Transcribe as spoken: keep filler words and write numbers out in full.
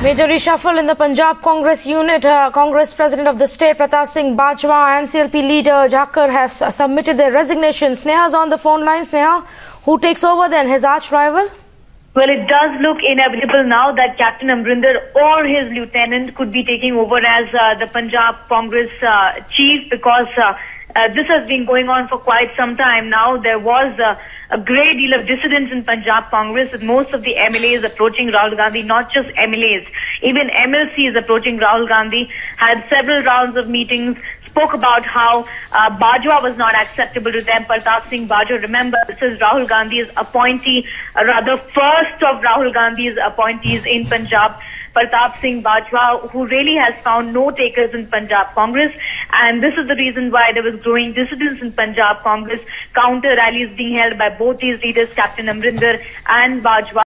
Major reshuffle in the Punjab Congress unit. Uh, Congress President of the state Pratap Singh Bajwa and C L P leader Jakhar have submitted their resignations. Sneha's on the phone line. Sneha, who takes over then? His arch rival? Well, it does look inevitable now that Captain Amrinder or his lieutenant could be taking over as uh, the Punjab Congress uh, chief, because uh, uh, this has been going on for quite some time now. There was uh, a great deal of dissidence in Punjab Congress, with most of the M L As approaching Rahul Gandhi, not just M L As, even M L Cs approaching Rahul Gandhi, had several rounds of meetings, spoke about how uh, Bajwa was not acceptable to them. Pratap Singh Bajwa, remember, this is Rahul Gandhi's appointee, uh, rather first of Rahul Gandhi's appointees in Punjab. Pratap Singh Bajwa, who really has found no takers in Punjab Congress, and this is the reason why there was growing dissidence in Punjab Congress. Counter rallies being held by both these leaders, Captain Amrinder and Bajwa.